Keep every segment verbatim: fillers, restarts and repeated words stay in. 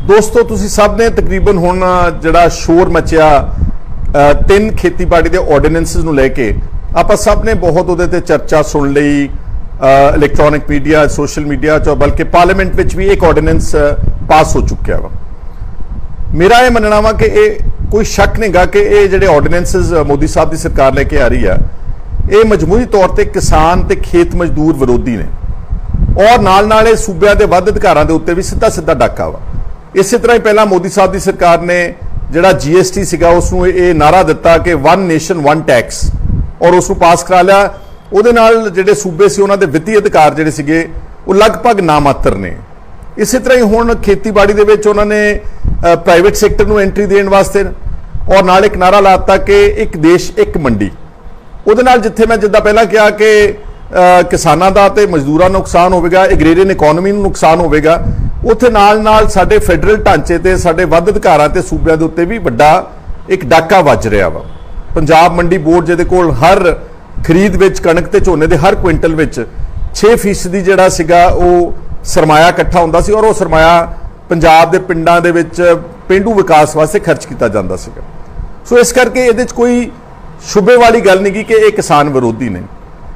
दोस्तों तुसी सब ने तकरीबन हुण जिहड़ा शोर मचिया तीन खेतीबाड़ी के ऑर्डीनेंसिस नूं लैके आपां सब ने बहुत उहदे ते चर्चा सुन लई। इलैक्ट्रॉनिक मीडिया सोशल मीडिया चो बल्कि पार्लीमेंट विच भी एक ऑर्डीनेंस पास हो चुकिया वा। मेरा यह मनना वा कि ये कोई शक नहीं गा कि ये जिहड़े ऑर्डीनेंसिस मोदी साहब की सरकार लैके आ रही है ये मजमूई तौर पर किसान ते खेत मजदूर विरोधी ने और नाल नाल सूबिया के वध अधिकारां दे उत्ते भी सीधा सीधा डाका वा। इस तरह ही पहला मोदी साहब की सरकार ने जिहड़ा जी एस टी सीगा उसनूं ये नारा दिता कि वन नेशन वन टैक्स और उसनूं पास करा लिया। उहदे नाल जिहड़े सूबे से उन्हां दे वित्तीय अधिकार जिहड़े सीगे वो लगभग नामात्र ने। इस तरह ही हुण खेतीबाड़ी दे विच उन्हां ने प्राइवेट सैक्टर नूं एंट्री देण वास्ते और नाल एक नारा लाता कि एक देश एक मंडी। उहदे नाल जिथे मैं जिद्दां पहलां कहा कि किसानां दा ते मजदूरां नूं नुकसान होवेगा, एग्रेरियन इकोनॉमी नूं नुकसान होवेगा, उत्थे नाल नाल साडे फैडरल ढांचे ते साडे वध अधिकारां ते सूबिਆਂ ਦੇ ਉੱਤੇ भी वड्डा एक डाका ਵੱਜ ਰਿਹਾ ਵਾ। पंजाब मंडी बोर्ड ਜਿਹਦੇ ਕੋਲ हर खरीद विच कणक ते झोने दे हर क्विंटल विच छे फीसदी ਜਿਹੜਾ ਸੀਗਾ ਉਹ ਸਰਮਾਇਆ ਇਕੱਠਾ ਹੁੰਦਾ ਸੀ और ਉਹ ਸਰਮਾਇਆ पंजाब ਦੇ ਪਿੰਡਾਂ ਦੇ ਵਿੱਚ ਪੇਂਡੂ ਵਿਕਾਸ ਵਾਸਤੇ ਖਰਚ ਕੀਤਾ ਜਾਂਦਾ ਸੀਗਾ। ਸੋ ਇਸ ਕਰਕੇ ਇਹਦੇ ਵਿੱਚ ਕੋਈ ਸ਼ੁਬੇ ਵਾਲੀ ਗੱਲ नहीं कि ਇਹ किसान विरोधी ने।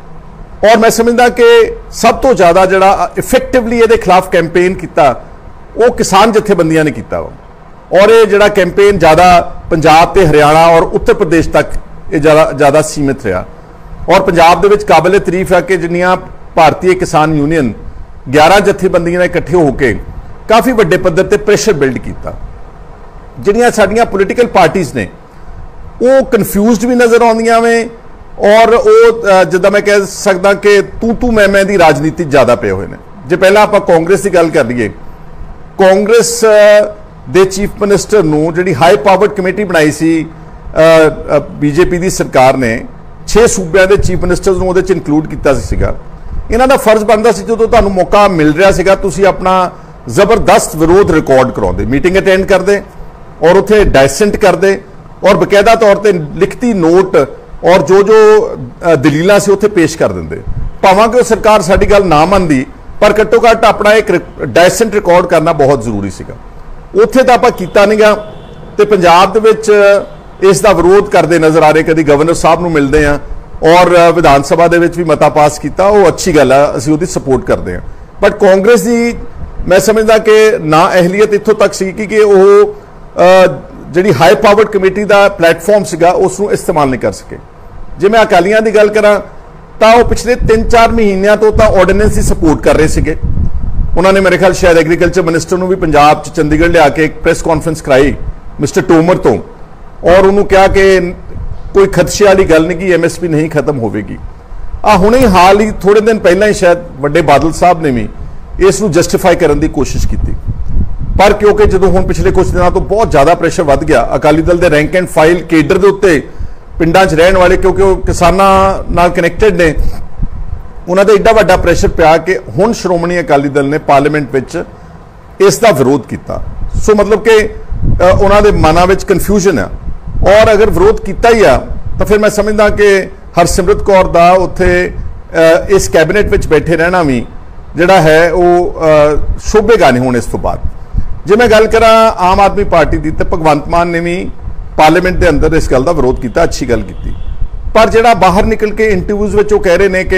और मैं समझदा कि सब तो ज़्यादा जिहड़ा इफेक्टिवली ये खिलाफ कैंपेन किया वो किसान जथेबंदियां ने किया और ये जिहड़ा कैंपेन ज़्यादा पंजाब ते हरियाणा और उत्तर प्रदेश तक ये ज़्यादा ज़्यादा सीमित रहा। और पंजाब दे विच काबिले तारीफ है कि जिन्नियां भारतीय किसान यूनियन ग्यारह जथेबंदियां ने इकट्ठे होकर काफ़ी वड्डे पद्धर ते प्रेशर बिल्ड किया। जिहड़ियां साडीआं पोलीटिकल पार्टीज़ ने वो कन्फ्यूज़ड भी नज़र आउंदियां वे और वो जिद्दां मैं कह सकदा कि तू तू मैं मैं दी राजनीति ज़्यादा पे हुए हैं। जे पहला आपां कांग्रेस की गल कर लईए, कांग्रेस दे चीफ मिनिस्टर नूं जिहड़ी हाई पावर्ड कमेटी बनाई सी बीजेपी की सरकार ने छे सूबिਆਂ ਦੇ चीफ मिनिस्टर्स नूं ਉਹਦੇ ਚ इंक्लूड किया सीगा। इन्हां दा फर्ज बनदा सी जदों तुहानूं मौका मिल रहा सीगा तुसीं अपना जबरदस्त विरोध रिकॉर्ड कराउंदे, मीटिंग अटेंड करदे और उत्थे डायसेंट करदे और बकायदा तौर पर लिखती नोट और जो जो दलीलां से उत्थे पेश कर देंगे। भावें कि सरकार साडी गल ना मनदी पर घट्टो घट्ट अपना एक डायसेंट रिकॉर्ड करना बहुत जरूरी सीगा। उत्थे तां आपां कीता नहीं गा ते पंजाब दे विच इस दा विरोध करते नज़र आ रहे। कभी गवर्नर साहब नूं मिलते हैं और विधान सभा दे विच भी मता पास किया, वो अच्छी गल है, असीं उहदी सपोर्ट करते हैं। बट कांग्रेस की मैं समझदा कि ना अहलियत इत्थों तक सी कि वो जिहड़ी हाई पावर्ड कमेटी का प्लेटफॉर्म सीगा उसनूं इस्तेमाल नहीं कर सके। जे मैं अकालियां दी गल करां तां वो पिछले तीन चार महीनों तो तां ऑर्डीनेंस की सपोर्ट कर रहे सीगे। उन्होंने मेरे ख्याल शायद एग्रीकल्चर मिनिस्टर नूं भी पंजाब च चंडीगढ़ लिया के एक प्रेस कॉन्फ्रेंस कराई मिस्टर तोमर तो और उन्होंने कहा कि कोई खदशे वाली गल नहीं कि एम एस पी नहीं खत्म होगी। आ हुणे ही हाल ही थोड़े दिन पहला ही शायद वड्डे बादल साहब ने भी इसनूं जस्टिफाई करने की कोशिश की, पर क्योंकि जो हुण पिछले कुछ दिनों तो बहुत ज़्यादा प्रेशर वध गया अकाली दल के रैंक एंड फाइल केडर के उत्ते पिंडां च रहण वाले क्योंकि वो किसानां नाल कनैक्टेड ने उन्हां ते एड्डा वड्डा प्रेशर पिया कि हुण श्रोमणी अकाली दल ने पार्लीमेंट विच इसका विरोध किया। सो मतलब कि उन्हां दे मनां विच कन्फ्यूजन है और अगर विरोध किया ही आ तो फिर मैं समझदा कि हरसिमरत कौर दा उत्थे इस कैबिनेट विच बैठे रहना भी जिहड़ा है वो शोभेगा नहीं हुण इस तो बाद। जे मैं गल करा आम आदमी पार्टी की तो भगवंत मान ने भी पार्लीमेंट के अंदर इस गल का विरोध किया, अच्छी गल की, पर जिहड़ा बाहर निकल के इंटरव्यूज़ में कह रहे हैं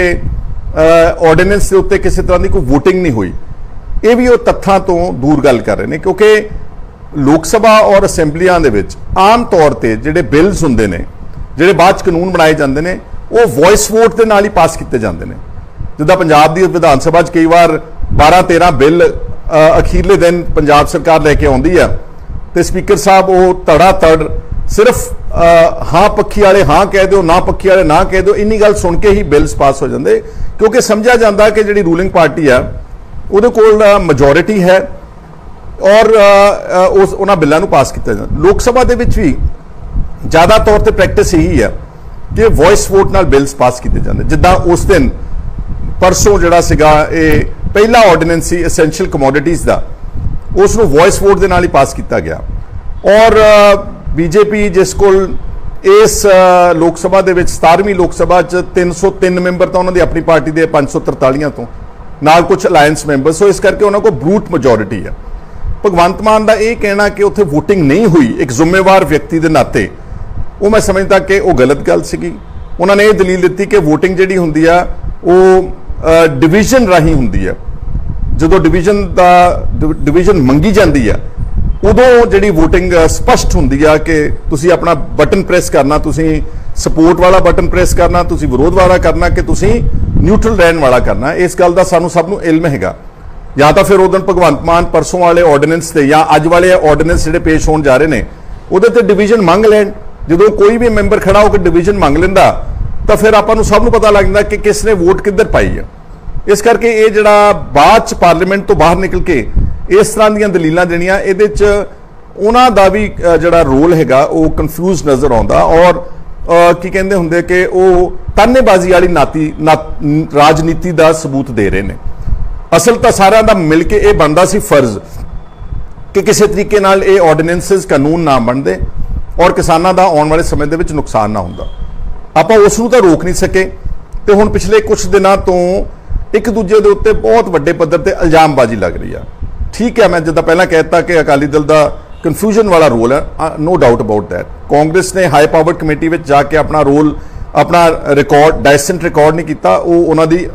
कि ऑर्डीनेंस के उत्ते किसी तरह की कोई वोटिंग नहीं हुई, ये भी वो तत्थां तो दूर गल कर रहे हैं। क्योंकि लोक सभा और असैंबलियां दे विच आम तौर पर जिहड़े बिल्स हुंदे ने जिहड़े बाद कानून बनाए जाते हैं वो वॉइस वोट के नाल ही पास किए जाते हैं। जिद्दां पंजाब की विधान सभा कई बार बारह तेरह बिल अखीरले दिन पंजाब सरकार लैके आउंदी है तो स्पीकर साहब वो तड़ा तड़ सिर्फ हाँ पक्षी वाले हाँ कह दो ना पक्षी वाले ना कह दो इन्नी गल सुन के ही बिल्स पास हो जाते क्योंकि समझा जाता कि जिहड़ी रूलिंग पार्टी है उहदे कोल majority है और उस उन्हां बिल्लां नूं पास किया जाता। लोक सभा दे विच भी ज़्यादा तौर पर प्रैक्टिस यही है कि वॉइस वोट नाल बिल्स पास किए जाते। जिद्दां उस दिन परसों जिहड़ा सीगा ये पहला ऑर्डीनेंस सी एसेंशियल कमोडिटीज़ का उसनूं वॉइस वोट के नाल ही पास किया गया और बीजेपी जिस कोल इस लोक सभा दे विच सतारवीं लोक सभा च तीन सौ तीन मैंबर तो उन्होंने अपनी पार्टी के पाँच सौ तरतालियां तो नाल कुछ अलायंस मैंबर, सो इस करके उन्होंने को ब्रूट मेजोरिटी है। ਭਗਵੰਤ ਮਾਨ ਦਾ ਇਹ ਕਹਿਣਾ ਕਿ ਉੱਥੇ ਵੋਟਿੰਗ ਨਹੀਂ ਹੋਈ ਇੱਕ ਜ਼ਿੰਮੇਵਾਰ ਵਿਅਕਤੀ ਦੇ ਨਾਤੇ, ਉਹ ਮੈਂ ਸਮਝਦਾ ਕਿ ਉਹ ਗਲਤ ਗੱਲ ਸੀਗੀ। ਉਹਨਾਂ ਨੇ ਇਹ ਦਲੀਲ ਦਿੱਤੀ ਕਿ ਵੋਟਿੰਗ ਜਿਹੜੀ ਹੁੰਦੀ ਆ ਉਹ ਡਿਵੀਜ਼ਨ ਰਾਹੀਂ ਹੁੰਦੀ ਆ, ਜਦੋਂ ਡਿਵੀਜ਼ਨ ਦਾ ਡਿਵੀਜ਼ਨ ਮੰਗੀ ਜਾਂਦੀ ਆ ਉਦੋਂ ਜਿਹੜੀ ਵੋਟਿੰਗ ਸਪਸ਼ਟ ਹੁੰਦੀ ਆ ਕਿ ਤੁਸੀਂ ਆਪਣਾ ਬਟਨ ਪ੍ਰੈਸ ਕਰਨਾ, ਤੁਸੀਂ ਸਪੋਰਟ ਵਾਲਾ ਬਟਨ ਪ੍ਰੈਸ ਕਰਨਾ, ਤੁਸੀਂ ਵਿਰੋਧ ਵਾਲਾ ਕਰਨਾ ਕਿ ਤੁਸੀਂ ਨਿਊਟਰਲ ਰਹਿਣ ਵਾਲਾ ਕਰਨਾ। ਇਸ ਗੱਲ ਦਾ ਸਾਨੂੰ ਸਭ ਨੂੰ ਇਲਮ ਹੈਗਾ। ਜਾਂ ਤਾਂ ਫਿਰ ਉਦੋਂ ਭਗਵੰਤ ਮਾਨ ਪਰਸੋਂ ਵਾਲੇ ਆਰਡੀਨੈਂਸ ਤੇ ਜਾਂ ਅੱਜ ਵਾਲੇ ਆਰਡੀਨੈਂਸ ਜਿਹੜੇ ਪੇਸ਼ ਹੋਣ ਜਾ ਰਹੇ ਨੇ ਉਹਦੇ ਤੇ ਡਿਵੀਜ਼ਨ ਮੰਗ ਲੈਣ। ਜਦੋਂ ਕੋਈ ਵੀ ਮੈਂਬਰ ਖੜਾ ਹੋ ਕੇ ਡਿਵੀਜ਼ਨ ਮੰਗ ਲੈਂਦਾ ਤਾਂ ਫਿਰ ਆਪਾਂ ਨੂੰ ਸਭ ਨੂੰ ਪਤਾ ਲੱਗ ਜਾਂਦਾ ਕਿ ਕਿਸ ਨੇ ਵੋਟ ਕਿੱਧਰ ਪਾਈ ਆ। ਇਸ ਕਰਕੇ ਇਹ ਜਿਹੜਾ ਬਾਅਦ ਚ ਪਾਰਲੀਮੈਂਟ ਤੋਂ ਬਾਹਰ ਨਿਕਲ ਕੇ ਇਸ ਤਰ੍ਹਾਂ ਦੀਆਂ ਦਲੀਲਾਂ ਦੇਣੀਆਂ, ਇਹਦੇ ਚ ਉਹਨਾਂ ਦਾ ਵੀ ਜਿਹੜਾ ਰੋਲ ਹੈਗਾ ਉਹ ਕਨਫਿਊਜ਼ ਨਜ਼ਰ ਆਉਂਦਾ। ਔਰ ਕੀ ਕਹਿੰਦੇ ਹੁੰਦੇ ਕਿ ਉਹ ਤਾਨੇਬਾਜ਼ੀ ਵਾਲੀ ਨਾਤੀ ਰਾਜਨੀਤੀ ਦਾ ਸਬੂਤ ਦੇ ਰਹੇ ਨੇ। ਅਸਲ ਤਾਂ ਸਾਰਿਆਂ ਦਾ ਮਿਲ ਕੇ ਇਹ ਬਣਦਾ ਸੀ ਫਰਜ਼ ਕਿ ਕਿਸੇ ਤਰੀਕੇ ਨਾਲ ਇਹ ਆਰਡੀਨੈਂਸਸ ਕਾਨੂੰਨ ਨਾ ਬਣਦੇ ਔਰ ਕਿਸਾਨਾਂ ਦਾ ਆਉਣ ਵਾਲੇ ਸਮੇਂ ਦੇ ਵਿੱਚ ਨੁਕਸਾਨ ਨਾ ਹੁੰਦਾ। ਆਪਾਂ ਉਸ ਨੂੰ ਤਾਂ ਰੋਕ ਨਹੀਂ ਸਕੇ ਤੇ ਹੁਣ ਪਿਛਲੇ ਕੁਝ ਦਿਨਾਂ ਤੋਂ ਇੱਕ ਦੂਜੇ ਦੇ ਉੱਤੇ ਬਹੁਤ ਵੱਡੇ ਪੱਧਰ ਤੇ ਇਲਜ਼ਾਮਬਾਜ਼ੀ ਲੱਗ ਰਹੀ ਆ। ਠੀਕ ਹੈ, ਮੈਂ ਜਿੱਦਾਂ ਪਹਿਲਾਂ ਕਹਿਤਾ ਕਿ ਅਕਾਲੀ ਦਲ ਦਾ ਕਨਫਿਊਜ਼ਨ ਵਾਲਾ ਰੋਲ ਹੈ, no doubt about that. Congress ਨੇ ਹਾਈ ਪਾਵਰਡ ਕਮੇਟੀ ਵਿੱਚ ਜਾ ਕੇ ਆਪਣਾ ਰੋਲ, ਆਪਣਾ ਰਿਕਾਰਡ ਡਾਇਸੈਂਟ ਰਿਕਾਰਡ ਨਹੀਂ ਕੀਤਾ, ਉਹ ਉਹਨਾਂ ਦੀ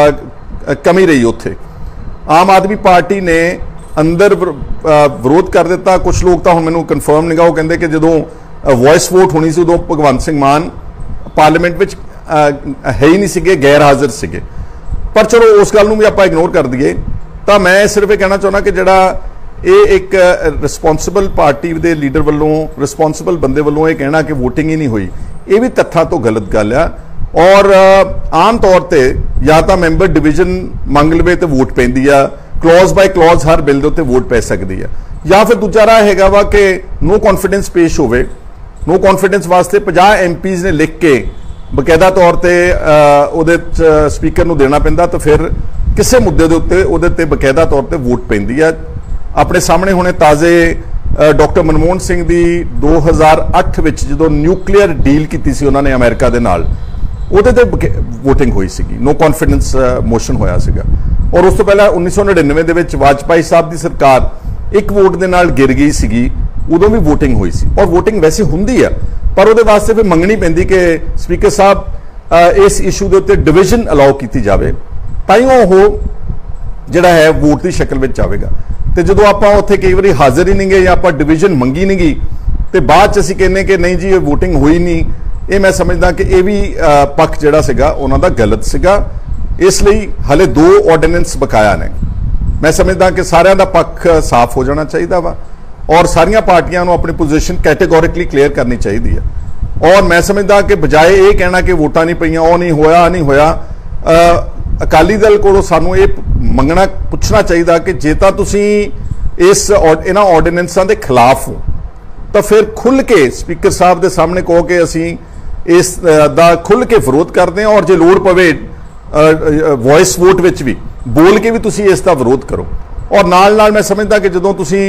ਕਮੀ ਰਹੀ ਉੱਥੇ। ਆਮ ਆਦਮੀ ਪਾਰਟੀ ਨੇ ਅੰਦਰ ਵਿਰੋਧ ਕਰ ਦਿੱਤਾ। ਕੁਝ ਲੋਕ ਤਾਂ ਹੁਣ ਮੈਨੂੰ ਕਨਫਰਮ ਨਹੀਂਗਾ, ਉਹ ਕਹਿੰਦੇ ਕਿ ਜਦੋਂ ਵੌਇਸ ਵੋਟ ਹੋਣੀ ਸੀ ਉਦੋਂ ਭਗਵੰਤ ਸਿੰਘ ਮਾਨ ਪਾਰਲੀਮੈਂਟ ਵਿੱਚ ਹੈ ਹੀ ਨਹੀਂ ਸੀਗੇ, ਗੈਰ ਹਾਜ਼ਰ ਸੀਗੇ। ਪਰ ਚਲੋ ਉਸ ਗੱਲ ਨੂੰ ਵੀ ਆਪਾਂ ਇਗਨੋਰ ਕਰ ਦਈਏ। ਤਾਂ ਮੈਂ ਸਿਰਫ ਇਹ ਕਹਿਣਾ ਚਾਹੁੰਦਾ ਕਿ ਜਿਹੜਾ ਇਹ ਇੱਕ ਰਿਸਪੌਂਸਿਬਲ ਪਾਰਟੀ ਦੇ ਲੀਡਰ ਵੱਲੋਂ, ਰਿਸਪੌਂਸਿਬਲ ਬੰਦੇ ਵੱਲੋਂ ਇਹ ਕਹਿਣਾ ਕਿ ਵੋਟਿੰਗ ਹੀ ਨਹੀਂ ਹੋਈ, ਇਹ ਵੀ ਤੱਥਾਂ ਤੋਂ ਗਲਤ ਗੱਲ ਆ। ਔਰ ਆਮ ਤੌਰ ਤੇ ਜਾਂ ਤਾਂ ਮੈਂਬਰ ਡਿਵੀਜ਼ਨ ਮੰਗ ਲਵੇ ਤੇ ਵੋਟ ਪੈਂਦੀ ਆ, ਕਲੌਜ਼ ਬਾਈ ਕਲੌਜ਼ ਹਰ ਬਿੱਲ ਦੇ ਉੱਤੇ ਵੋਟ ਪੈ ਸਕਦੀ ਆ, ਜਾਂ ਫਿਰ ਦੂਜਾ ਰਾਹ ਹੈਗਾ ਵਾ ਕਿ ਨੋ ਕੌਨਫੀਡੈਂਸ ਪੇਸ਼ ਹੋਵੇ। ਨੋ ਕੌਨਫੀਡੈਂਸ ਵਾਸਤੇ ਪੰਜਾਹ ਐਮ ਪੀਜ਼ ਨੇ ਲਿਖ ਕੇ ਬਕਾਇਦਾ ਤੌਰ ਤੇ ਉਹਦੇ ਸਪੀਕਰ ਨੂੰ ਦੇਣਾ ਪੈਂਦਾ, ਤਾਂ ਫਿਰ ਕਿਸੇ ਮੁੱਦੇ ਦੇ ਉੱਤੇ ਉਹਦੇ ਤੇ ਬਕਾਇਦਾ ਤੌਰ ਤੇ ਵੋਟ ਪੈਂਦੀ ਆ। ਆਪਣੇ ਸਾਹਮਣੇ ਹੁਣੇ ਤਾਜ਼ੇ ਡਾਕਟਰ ਮਨਮੋਹਨ ਸਿੰਘ ਦੀ ਦੋ ਹਜ਼ਾਰ ਅੱਠ ਵਿੱਚ ਜਦੋਂ ਨਿਊਕਲੀਅਰ ਡੀਲ ਕੀਤੀ ਸੀ ਉਹਨਾਂ ਨੇ ਅਮਰੀਕਾ ਦੇ ਨਾਲ, ਉਹਦੇ ਤੇ ਵੋਟਿੰਗ ਹੋਈ ਸੀਗੀ, ਨੋ ਕੌਨਫੀਡੈਂਸ ਮੋਸ਼ਨ ਹੋਇਆ ਸੀਗਾ। ਔਰ ਉਸ ਤੋਂ ਪਹਿਲਾਂ ਉੱਨੀ ਸੌ ਨੜਿਨਵੇਂ ਦੇ ਵਿੱਚ ਵਾਜਪਾਈ ਸਾਹਿਬ ਦੀ ਸਰਕਾਰ ਇੱਕ ਵੋਟ ਦੇ ਨਾਲ ਗਿਰ ਗਈ ਸੀਗੀ, ਉਦੋਂ ਵੀ ਵੋਟਿੰਗ ਹੋਈ ਸੀ। ਔਰ ਵੋਟਿੰਗ ਵੈਸੇ ਹੁੰਦੀ ਆ, ਪਰ ਉਹਦੇ ਵਾਸਤੇ ਫਿਰ ਮੰਗਣੀ ਪੈਂਦੀ ਕਿ ਸਪੀਕਰ ਸਾਹਿਬ ਇਸ ਇਸ਼ੂ ਦੇ ਉੱਤੇ ਡਿਵੀਜ਼ਨ ਅਲਾਉ ਕੀਤੀ ਜਾਵੇ, ਤਾਂ ਹੀ ਉਹ ਜਿਹੜਾ ਹੈ ਵੋਟ ਦੀ ਸ਼ਕਲ ਵਿੱਚ ਆਵੇਗਾ। ਤੇ ਜਦੋਂ ਆਪਾਂ ਉੱਥੇ ਕਈ ਵਾਰੀ ਹਾਜ਼ਰ ਹੀ ਨਹੀਂ ਗਏ ਜਾਂ ਆਪਾਂ ਡਿਵੀਜ਼ਨ ਮੰਗੀ ਨਹੀਂ ਗਈ ਤੇ ਬਾਅਦ ਚ ਅਸੀਂ ਕਹਿੰਦੇ ਕਿ ਨਹੀਂ ਜੀ ਇਹ ਵੋਟਿੰਗ ਹੋਈ ਨਹੀਂ, ਇਹ ਮੈਂ ਸਮਝਦਾ ਕਿ ਇਹ ਵੀ ਪੱਖ ਜਿਹੜਾ ਸੀਗਾ ਉਹਨਾਂ ਦਾ ਗਲਤ ਸੀਗਾ। ਇਸ ਲਈ ਹਲੇ ਦੋ ਆਰਡੀਨੈਂਸ ਬਕਾਇਆ ਨੇ। ਮੈਂ ਸਮਝਦਾ ਕਿ ਸਾਰਿਆਂ ਦਾ ਪੱਖ ਸਾਫ਼ ਹੋ ਜਾਣਾ ਚਾਹੀਦਾ ਵਾ ਔਰ ਸਾਰੀਆਂ ਪਾਰਟੀਆਂ ਨੂੰ ਆਪਣੀ ਪੋਜੀਸ਼ਨ ਕੈਟੇਗੋਰਿਕਲੀ ਕਲੀਅਰ ਕਰਨੀ ਚਾਹੀਦੀ ਹੈ। ਔਰ ਮੈਂ ਸਮਝਦਾ ਕਿ ਬਜਾਏ ਇਹ ਕਹਿਣਾ ਕਿ ਵੋਟਾਂ ਨਹੀਂ ਪਈਆਂ, ਉਹ ਨਹੀਂ ਹੋਇਆ ਨਹੀਂ ਹੋਇਆ, ਅਕਾਲੀ ਦਲ ਕੋਲੋਂ ਸਾਨੂੰ ਇਹ ਮੰਗਣਾ ਪੁੱਛਣਾ ਚਾਹੀਦਾ ਕਿ ਜੇ ਤਾਂ ਤੁਸੀਂ ਇਸ ਇਹਨਾਂ ਆਰਡੀਨੈਂਸਾਂ ਦੇ ਖਿਲਾਫ ਹੋ ਤਾਂ ਫਿਰ ਖੁੱਲ੍ਹ ਕੇ ਸਪੀਕਰ ਸਾਹਿਬ ਦੇ ਸਾਹਮਣੇ ਕਹੋ ਕਿ ਅਸੀਂ ਇਸ ਦਾ ਖੁੱਲ੍ਹ ਕੇ ਵਿਰੋਧ ਕਰਦੇ ਹਾਂ, ਔਰ ਜੇ ਲੋੜ ਪਵੇ ਵੌਇਸ ਵੋਟ ਵਿੱਚ ਵੀ ਬੋਲ ਕੇ ਵੀ ਤੁਸੀਂ ਇਸ ਦਾ ਵਿਰੋਧ ਕਰੋ। ਔਰ ਨਾਲ ਨਾਲ ਮੈਂ ਸਮਝਦਾ ਕਿ ਜਦੋਂ ਤੁਸੀਂ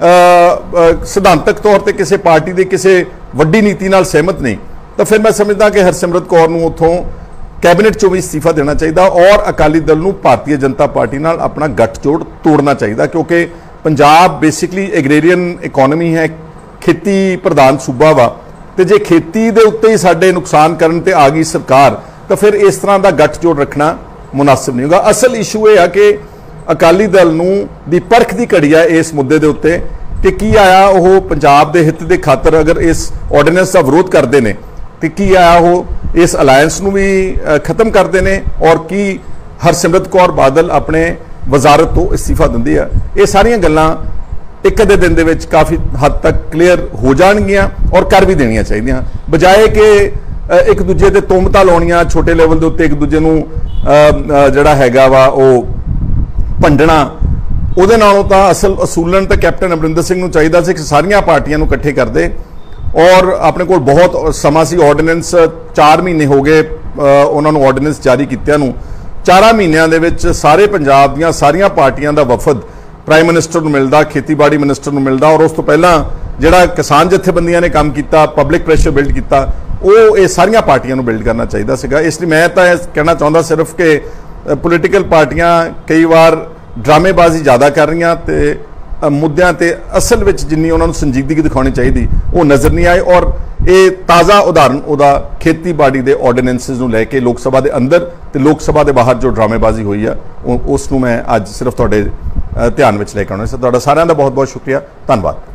ਸਿਧਾਂਤਕ ਤੌਰ ਤੇ ਕਿਸੇ ਪਾਰਟੀ ਦੇ ਕਿਸੇ ਵੱਡੀ ਨੀਤੀ ਨਾਲ ਸਹਿਮਤ ਨਹੀਂ ਤਾਂ ਫਿਰ ਮੈਂ ਸਮਝਦਾ ਕਿ ਹਰਸਿਮਰਤ ਕੌਰ ਨੂੰ ਉੱਥੋਂ ਕੈਬਨਿਟ ਚੋਂ ਵੀ ਅਸਤੀਫਾ ਦੇਣਾ ਚਾਹੀਦਾ ਔਰ ਅਕਾਲੀ ਦਲ ਨੂੰ ਭਾਰਤੀ ਜਨਤਾ ਪਾਰਟੀ ਨਾਲ ਆਪਣਾ ਗੱਠਜੋੜ ਤੋੜਨਾ ਚਾਹੀਦਾ, ਕਿਉਂਕਿ ਪੰਜਾਬ ਬੇਸਿਕਲੀ ਐਗਰੇਰੀਅਨ ਇਕਨੋਮੀ ਹੈ, ਖੇਤੀ ਪ੍ਰਧਾਨ ਸੂਬਾ ਵਾ, ਤੇ ਜੇ ਖੇਤੀ ਦੇ ਉੱਤੇ ਹੀ ਸਾਡੇ ਨੁਕਸਾਨ ਕਰਨ ਤੇ ਆ ਗਈ ਸਰਕਾਰ ਤਾਂ ਫਿਰ ਇਸ ਤਰ੍ਹਾਂ ਦਾ ਗੱਠਜੋੜ ਰੱਖਣਾ ਮੁਨਾਸਿਬ ਨਹੀਂ ਹੋਗਾ। ਅਸਲ ਇਸ਼ੂ ਇਹ ਆ ਕਿ ਅਕਾਲੀ ਦਲ ਨੂੰ ਦੀ ਪਰਖ ਦੀ ਘੜੀ ਆ ਇਸ ਮੁੱਦੇ ਦੇ ਉੱਤੇ ਕਿ ਕੀ ਆਇਆ ਉਹ ਪੰਜਾਬ ਦੇ ਹਿੱਤ ਦੇ ਖਾਤਰ ਅਗਰ ਇਸ ਆਰਡੀਨੈਂਸ ਦਾ ਵਿਰੋਧ ਕਰਦੇ ਨੇ ਤੇ ਕੀ ਆਇਆ ਉਹ ਇਸ ਅਲਾਇੰਸ ਨੂੰ ਵੀ ਖਤਮ ਕਰਦੇ ਨੇ ਔਰ ਕੀ ਹਰਸਿਮਰਤ ਕੌਰ ਬਾਦਲ ਆਪਣੇ ਵਜ਼ਾਰਤ ਤੋਂ ਅਸਤੀਫਾ ਦਿੰਦੀ ਆ। ਇਹ ਸਾਰੀਆਂ ਗੱਲਾਂ ਇੱਕ ਅੱਧੇ ਦਿਨ ਦੇ ਵਿੱਚ ਕਾਫੀ ਹੱਦ ਤੱਕ ਕਲੀਅਰ ਹੋ ਜਾਣਗੀਆਂ ਔਰ ਕਰ ਵੀ ਦੇਣੀਆਂ ਚਾਹੀਦੀਆਂ, ਬਜਾਏ ਕਿ ਇੱਕ ਦੂਜੇ ਤੇ ਤੁਹਮਤਾਂ ਲਾਉਣੀਆਂ ਛੋਟੇ ਲੈਵਲ ਦੇ ਉੱਤੇ ਇੱਕ ਦੂਜੇ ਨੂੰ ਜਿਹੜਾ ਹੈਗਾ ਵਾ ਉਹ ਭੰਡਣਾ। ਉਹਦੇ ਨਾਲੋਂ ਤਾਂ ਅਸਲ ਅਸੂਲਨ ਤਾਂ ਕੈਪਟਨ ਅਮਰਿੰਦਰ ਸਿੰਘ ਨੂੰ ਚਾਹੀਦਾ ਸੀ ਕਿ ਸਾਰੀਆਂ ਪਾਰਟੀਆਂ ਨੂੰ ਇਕੱਠੇ ਕਰਦੇ ਔਰ ਆਪਣੇ ਕੋਲ ਬਹੁਤ ਸਮਾਂ ਸੀ, ਆਰਡੀਨੈਂਸ ਚਾਰ ਮਹੀਨੇ ਹੋ ਗਏ ਉਹਨਾਂ ਨੂੰ ਆਰਡੀਨੈਂਸ ਜਾਰੀ ਕੀਤਿਆਂ ਨੂੰ। ਚਾਰਾਂ ਮਹੀਨਿਆਂ ਦੇ ਵਿੱਚ ਸਾਰੇ ਪੰਜਾਬ ਦੀਆਂ ਸਾਰੀਆਂ ਪਾਰਟੀਆਂ ਦਾ ਵਫਦ ਪ੍ਰਾਈਮ ਮਿਨਿਸਟਰ ਨੂੰ ਮਿਲਦਾ, ਖੇਤੀਬਾੜੀ ਮਿਨਿਸਟਰ ਨੂੰ ਮਿਲਦਾ ਔਰ ਉਸ ਤੋਂ ਪਹਿਲਾਂ ਜਿਹੜਾ ਕਿਸਾਨ ਜਥੇਬੰਦੀਆਂ ਨੇ ਕੰਮ ਕੀਤਾ, ਪਬਲਿਕ ਪ੍ਰੈਸ਼ਰ ਬਿਲਡ ਕੀਤਾ, ਉਹ ਇਹ ਸਾਰੀਆਂ ਪਾਰਟੀਆਂ ਨੂੰ ਬਿਲਡ ਕਰਨਾ ਚਾਹੀਦਾ ਸੀਗਾ। ਇਸ ਲਈ ਮੈਂ ਤਾਂ ਇਹ ਕਹਿਣਾ ਚਾਹੁੰਦਾ ਸਿਰਫ ਕਿ ਪੋਲੀਟੀਕਲ ਪਾਰਟੀਆਂ ਕਈ ਵਾਰ ਡਰਾਮੇਬਾਜ਼ੀ ਜ਼ਿਆਦਾ ਕਰ ਰਹੀਆਂ ਤੇ ਅ, ਮੁੱਦਿਆਂ ਤੇ ਅਸਲ ਵਿੱਚ ਜਿੰਨੀ ਉਹਨਾਂ ਨੂੰ ਸੰਜੀਦਗੀ ਦਿਖਾਉਣੀ ਚਾਹੀਦੀ ਉਹ ਨਜ਼ਰ ਨਹੀਂ ਆਏ। ਔਰ ਇਹ ਤਾਜ਼ਾ ਉਦਾਹਰਨ ਉਹਦਾ ਖੇਤੀਬਾੜੀ ਦੇ ਆਰਡੀਨੈਂਸਿਸ ਨੂੰ ਲੈ ਕੇ ਲੋਕ ਸਭਾ ਦੇ ਅੰਦਰ ਤੇ ਲੋਕ ਸਭਾ ਦੇ ਬਾਹਰ ਜੋ ਡਰਾਮੇਬਾਜ਼ੀ ਹੋਈ ਆ ਉਹ- ਉਸ ਨੂੰ ਮੈਂ ਅੱਜ ਸਿਰਫ ਤੁਹਾਡੇ ਅ, ਧਿਆਨ ਵਿੱਚ ਲੈ ਕੇ ਆਉਣਾ ਸੀ। ਤੁਹਾਡਾ ਸਾਰਿਆਂ ਦਾ ਬਹੁਤ ਬਹੁਤ ਸ਼ੁਕਰੀਆ, ਧੰਨਵਾਦ।